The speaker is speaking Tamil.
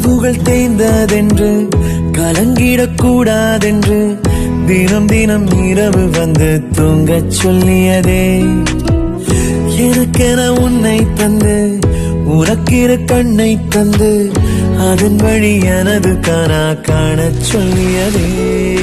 கனவுகள் தேய்ந்ததென்று கலங்கிடக் கூடாதென்று தினம் தினம் இரவு வந்து தூங்கச் சொல்லியதே. எனக்கென உன்னை தந்து உனக்கிரு கண்ணை தந்து அதன் வழி எனது காண காணச் சொல்லியதே.